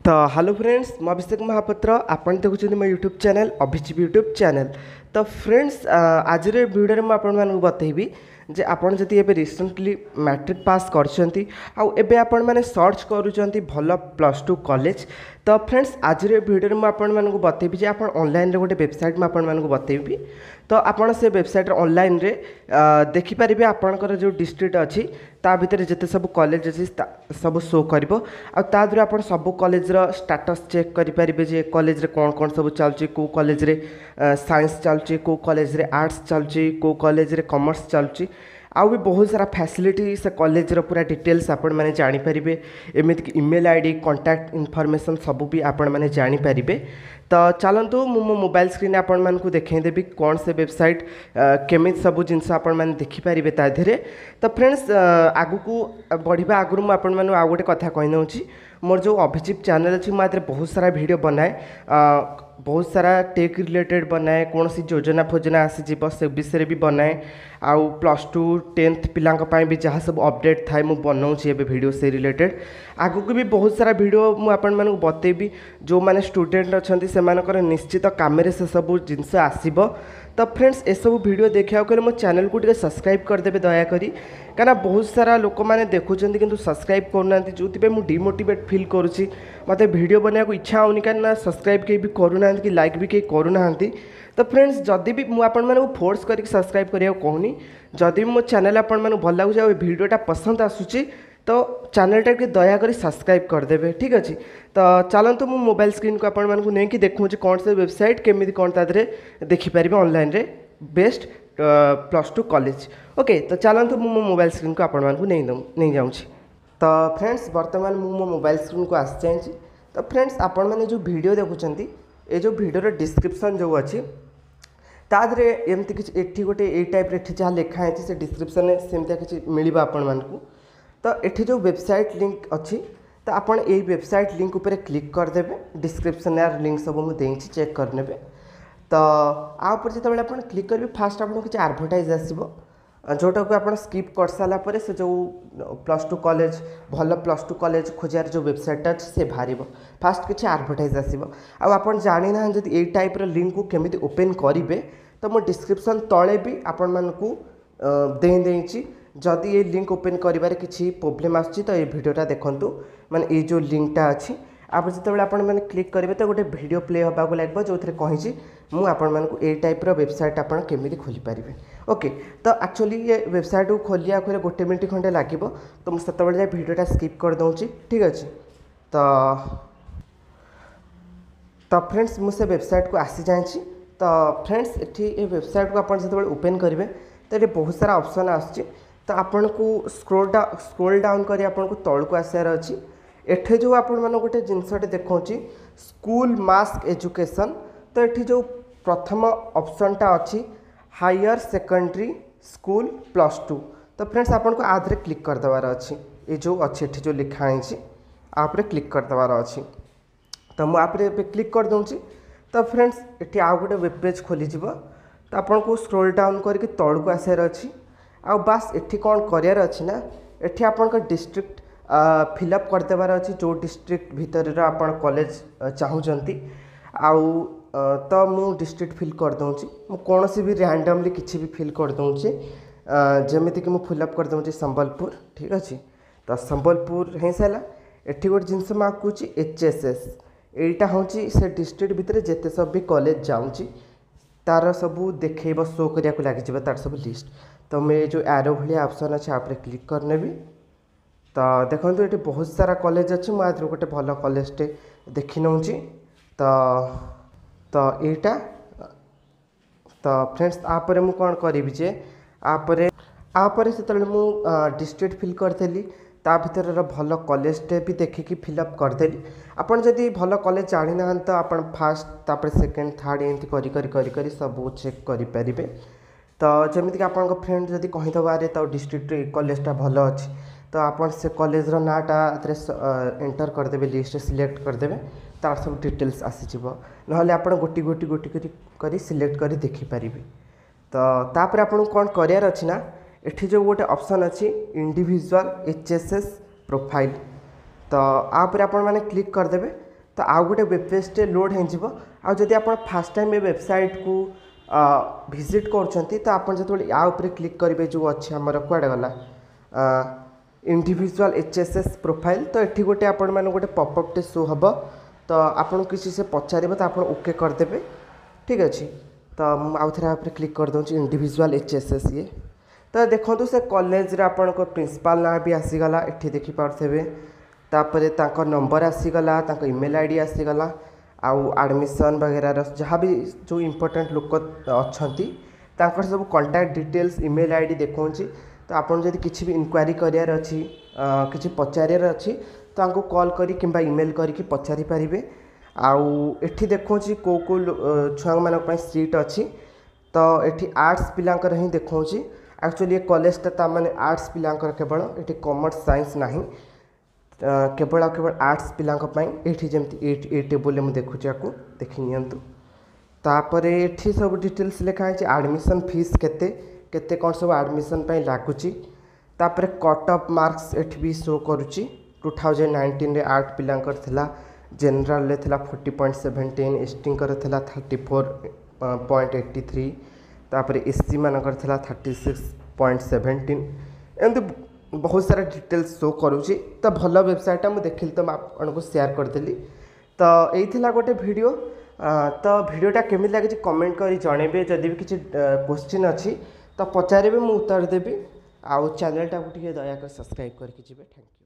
तो hello friends मैं अभिषेक महापात्र आपन देखुं मो YouTube channel Abhijeev YouTube channel. तो फ्रेंड्स आज वीडियो में आपको बतईबी जे आपन जदि एबे रिसेंटली मैट्रिक पास करछंती आउ एबे आपन माने सर्च करूछंती भल +2 कॉलेज। तो फ्रेंड्स आज वीडियो में आपको बतईबी जे आपन ऑनलाइन रे गोटे वेबसाइट में आपको बतईबी। तो आपन से वेबसाइट ऑनलाइन रे देखि परिबे आपनकर जो डिस्ट्रिक्ट अच्छी ता भीतर जिते सब कॉलेज अच्छी सब शो करिवो आ ता द्वारा आपन सब कॉलेज रो स्टेटस चेक करि परिबे जे कॉलेज रे कोन कोन सब चलची को कॉलेज रे साइंस चलची को कॉलेज रे आर्ट्स चलची को कॉलेज रे कॉमर्स चलची आउ भी बहुत सारा फैसिलिटी से कॉलेज रो पूरा डिटेल्स आपण माने जानि परिबे। एमिति कि ईमेल आईडी कांटेक्ट इन्फॉर्मेशन सब भी आपण माने जानि परिबे। तो चलतु मो मोबाइल स्क्रीन आपण मानकु देखाई देबी कौन से वेबसाइट केमिति सब जिनस आपण माने देखि परिबे ता धीरे। तो फ्रेंड्स आगु को बढ़िबा आगु मु आपण माने आ गोटे कथा कहि नउची मोर जो अभिजीव चैनल अच्छी मुझे बहुत सारा वीडियो बनाए बहुत सारा टेक रिलेटेड बनाए कौन सी योजना फोजना आसीज से विषय भी बनाए आउ +2 10th पिलांक भी जहाँ सब अपडेट थाए मुझे बनाऊँगी एबे वीडियो से रिलेटेड आगु को भी बहुत सारा वीडियो मुझे आपण मानक बतेबी जो मैंने स्टूडेंट अच्छा से निश्चित काम से सब जिनस आसब। तो फ्रेंड्स ए सब वीडियो देखा मो चैनल को टे सब्सक्राइब करदे दयाकोरी कहीं बहुत सारा लोक मैंने देखुं कि सब्सक्राइब करना जो मुझे डिमोटिवेट फील करुँची मत वीडियो बनाया इच्छा होनी कहीं सब्सक्राइब कहीं भी करूना कि लाइक भी कहीं करूना। तो फ्रेंड्स जदि भी मुझे फोर्स करके सब्सक्राइब करा कहूनी जदि भी मो चैनल आपको भल लगुच वीडियोटा पसंद आसूची तो चैनलटा के दयाकोरी सब्सक्राइब करदे ठीक अच्छे। तो चलतु मो मोबाइल स्क्रीन को आपको नहीं देखूँ कौन से वेबसाइट केमी कौन तादे देखिपारे ऑनलाइन रे बेस्ट +2 कॉलेज। ओके तो चलतु मो मोबाइल स्क्रीन को आपको नहीं जाऊँ। तो फ्रेंड्स बर्तमान मो मोबाइल स्क्रीन को आसी जाइए। तो फ्रेंड्स आपण मैंने जो वीडियो देखुं ये जो वीडियो डिस्क्रिप्शन जो अच्छी तादे एमती कि एठी गोटे ए टाइप जहाँ लिखाई से डिस्क्रिप्शन में सेमती किसी मिल आपण मानक। तो ये जो वेबसाइट लिंक अच्छी तो आपन ये वेबसाइट लिंक उपर क्लिक करदे डिस्क्रिप्शन यार लिंक सब मुझे चेक करने। तो आपर जो आप क्लिक करेंगे फास्ट आपको किसी एडवर्टाइज आसो जोटा को आप स्किप कर सारापर से जो +2 कॉलेज भल +2 कॉलेज खोजार जो वेबसाइट अच्छे से बाहर फास्ट किसी एडवर्टाइज आसो आप जानी ना जब ये टाइप लिंक को केमी ओपन करेंगे तो मो डिस्क्रिप्शन तले भी आपण मानकू देची जदि ये लिंक ओपन करिबारे किसी प्रोब्लेम आछि तो ये वीडियोटा देखंतु माने ये जो लिंकटा अच्छी आप जो आप क्लिक करेंगे तो गोटे वीडियो प्ले होगा लगे जो थे कही मुझे ए टाइप वेबसाइट आप केमी खोली पारे। ओके तो एक्चुअली ये वेबसाइट को खोलिया गोटे मिनट खंडे लगे तो मुझे जाए वीडियोटा स्किप कर दूँगी ठीक अच्छे। तो फ्रेंड्स मुझे वेबसाइट को आसी जाए। तो फ्रेंड्स ये वेबसाइट को आप जो ओपन करेंगे तो ये बहुत सारा ऑप्शन आसुच्ची तो आपन को स्क्रोल डाउन करी आपन को तल को आसार अच्छी एठे जो आपण मान गोटे जिनसटे देखौची स्कूल मास्क एजुकेशन। तो ये जो प्रथम ऑप्शनटा अच्छी हायर सेकेंडरी स्कूल +2। तो फ्रेंड्स आपन को आधे क्लिक कर देवार अच्छी ये जो अच्छी एठी जो लिखाई आप क्लिक कर देवार अच्छी। तो मुझे क्लिक कर दूँगी। तो फ्रेंड्स ये आउ गोटे वेब पेज खोली तो आपन को स्क्रोल डाउन करके तल को आसार अच्छी आ बास एठी कौन करार अच्छी ना एठी आपन डिस्ट्रिक्ट फिलअप कर देवार अच्छी जो डिस्ट्रिक्ट भितर आपन कॉलेज चाहूँगी आउ तो मु डिस्ट्रिक्ट फिल कर दूँगी मु कौन सी भी रैंडमली किसी भी फिल कर दूँगी जमीती कि मुझे फिलअप कर दूँगी संबलपुर ठीक अच्छे। तो संबलपुर हो सारा एठी गोटे जिनस मुझे HSS यहीटा हूँ से डिस्ट्रिक्ट भितर जिते सब भी कॉलेज जाऊँगी तार सब देखेब शो करने लगे तार सब लिस्ट। तो मैं जो एरो भाया ऑप्शन अच्छे आप क्लिक करने भी तो देखो ये बहुत सारा कॉलेज अच्छे मुझे गोटे भल कॉलेजटे देखी नौची। तो यहीटा तो फ्रेंड्स आपरे मु कौन करी जे आपरे से डिस्ट्रिक्ट फिल करदेली ता भर भल कॉलेजटे भी देखिकी फिलअप करदेली। आपन जदि भल कॉलेज जानी ना तो आप फास्ट तापर सेकेंड थर्ड एमती करी सब चेक करें। तो जमीक आप फ्रेंड जदि कहीदेवे तो डिस्ट्रिक्ट कॉलेजटा भल अच्छी तो आप से कॉलेज नाटा एंटर करदे लिस्ट सिलेक्ट करदे तार सब डिटेल्स आसीज ना आप गोटी गोटी गोटी करी सिलेक्ट करी देखिपारे। तो तापर आपको कौन करार अच्छी ना एठी जो गोटे ऑप्शन अच्छी इंडिविजुअल HSS प्रोफाइल तो आप क्लिक करदे तो आउ गोटे वेब पेजटे लोड हो आदि आप फास्ट टाइम ये वेबसाइट को विजिट कर तो आप जो या क्लिक करेंगे जो अच्छे आमर कड़े गला इंडिविजुअल HSS प्रोफाइल तो ये गोटे आपण मैंने गोटे पॉपअपटे शो हम तो आपको किसी से पचारे तो आप ओके करदे ठीक अच्छे। तो मुझे आउ थे क्लिक कर दूँ इंडिविजुअल HSS ये तो देखो से कॉलेज आपण प्रिंसिपल ना भी आसीगला ये देखिपे तापर नंबर आसीगला ईमेल आईडी आसीगला आउ एडमिशन वगैरह जहाँ भी जो इम्पोर्टेंट लोक अच्छा सब कॉन्टैक्ट डिटेल्स ईमेल आईडी देखा तो आपन जदि किसी भी इंक्वायरी करार अच्छी किसी पचार अच्छी तो आपको कॉल करी किंबा ईमेल करके पचारि पारे आउ एठी देखो कौ कौ छुआ मान सीट अच्छी तो ये आर्ट्स पिलांकर ही देखा एक्चुअली ये कॉलेजटा माने आर्ट्स पिलांकर केवल ये कॉमर्स साइंस नहीं केवल केवल आर्ट्स पिलांपाई ये जमी टेबुल में देखुची आपको देखी नियंतु तापर ये सब डिटेल्स लिखाई एडमिशन फीस केते केते कौन सब एडमिशन लगुच तापर कट ऑफ मार्क्स एठी भी शो करुच्ची 2019 रे आर्ट पिलांकर थिला जनरल ले थिला 40.17 एसटी कर थिला 34.83 तापर एससी मानकर थिला 36.17 एमती बहुत सारा डिटेल्स शो करुच्ची तो भल वेबसाइट मुझे देखिली तो आपको शेयर करदेली तो यही गोटे वीडियो तो वीडियोटा केमी लगे कमेंट कर जनइबे जदि भी किसी क्वेश्चन अच्छी तो पचारे मुझे उत्तर देवी आउ चैनल टाक दयाकर सब्सक्राइब करके जी। Thank you.